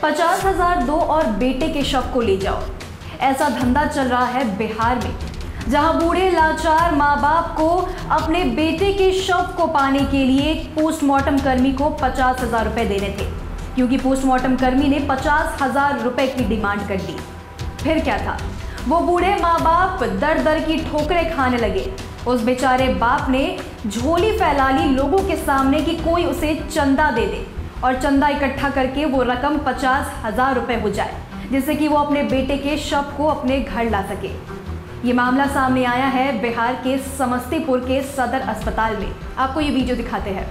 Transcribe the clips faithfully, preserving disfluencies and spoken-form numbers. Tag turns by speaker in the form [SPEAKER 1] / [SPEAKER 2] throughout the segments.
[SPEAKER 1] पचास हजार दो और बेटे के शव को ले जाओ। ऐसा धंधा चल रहा है बिहार में, जहां बूढ़े लाचार माँ बाप को अपने बेटे के शव को पाने के लिए पोस्टमार्टम कर्मी को पचास हजार रुपए देने थे, क्योंकि पोस्टमार्टम कर्मी ने पचास हजार रुपए की डिमांड कर दी। फिर क्या था, वो बूढ़े माँ बाप दर दर की ठोकरें खाने लगे। उस बेचारे बाप ने झोली फैला ली लोगों के सामने कि कोई उसे चंदा दे दे, और चंदा इकट्ठा करके वो रकम पचास हजार रुपए हो जाए, जिससे कि वो अपने बेटे के शव को अपने घर ला सके। ये मामला सामने आया है बिहार के समस्तीपुर के सदर अस्पताल में। आपको ये वीडियो दिखाते हैं।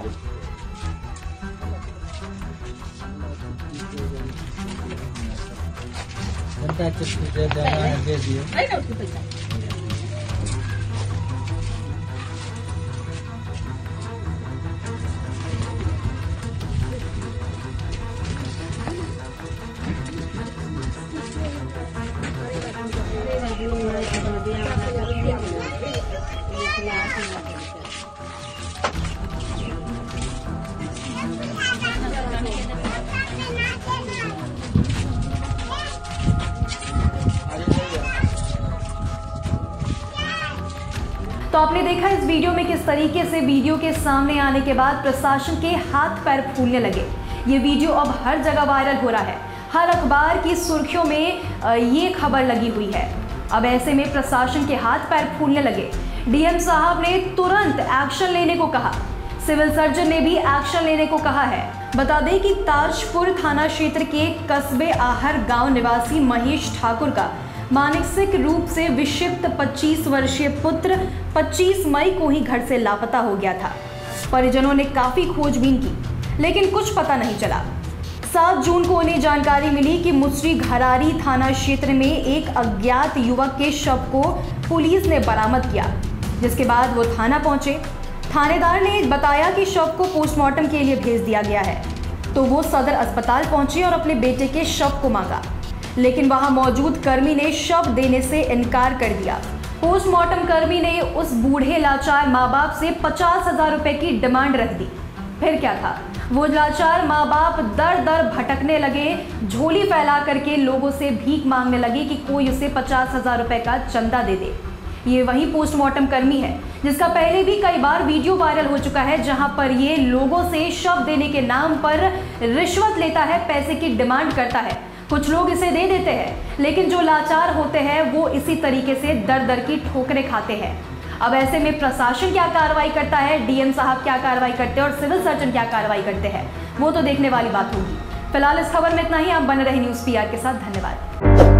[SPEAKER 1] तो आपने देखा इस वीडियो में किस तरीके से वीडियो के सामने आने के बाद प्रशासन के हाथ पैर फूलने लगे। ये वीडियो अब हर जगह वायरल हो रहा है, हर अखबार की सुर्खियों में ये खबर लगी हुई है। अब ऐसे में प्रशासन के हाथ पैर फूलने लगे। डीएम साहब ने तुरंत एक्शन लेने को कहा, सिविल सर्जन ने भी एक्शन लेने को कहा है। बता दें कि ताजपुर थाना क्षेत्र के कस्बे आहर गांव निवासी महेश ठाकुर का मानसिक रूप से विक्षिप्त पच्चीस वर्षीय पुत्र पच्चीस मई को ही घर से लापता हो गया था। परिजनों ने काफी खोजबीन की, लेकिन कुछ पता नहीं चला। सात जून को उन्हें जानकारी मिली कि मुसरी घरारी थाना क्षेत्र में एक अज्ञात युवक के शव को पुलिस ने बरामद किया, जिसके बाद वो थाना पहुंचे। थानेदार ने बताया कि शव को पोस्टमार्टम के लिए भेज दिया गया है, तो वो सदर अस्पताल पहुंचे और अपने बेटे के शव को मांगा, लेकिन वहां मौजूद कर्मी ने शव देने से इनकार कर दिया। पोस्टमार्टम कर्मी ने उस बूढ़े लाचार माँ बाप से पचास हजार रुपए की डिमांड रख दी। फिर क्या था, वो लाचार माँ बाप दर दर भटकने लगे, झोली फैला करके लोगों से भीख मांगने लगे कि कोई उसे पचास हजार रुपए का चंदा दे दे। ये वही पोस्टमार्टम कर्मी है जिसका पहले भी कई बार वीडियो वायरल हो चुका है, जहां पर ये लोगों से शव देने के नाम पर रिश्वत लेता है, पैसे की डिमांड करता है। कुछ लोग इसे दे देते हैं, लेकिन जो लाचार होते हैं वो इसी तरीके से दर दर की ठोकरें खाते हैं। अब ऐसे में प्रशासन क्या कार्रवाई करता है, डीएम साहब क्या कार्रवाई करते हैं और सिविल सर्जन क्या कार्रवाई करते हैं, वो तो देखने वाली बात होगी। फिलहाल इस खबर में इतना ही। आप बने रहे न्यूज़ पीआर के साथ। धन्यवाद।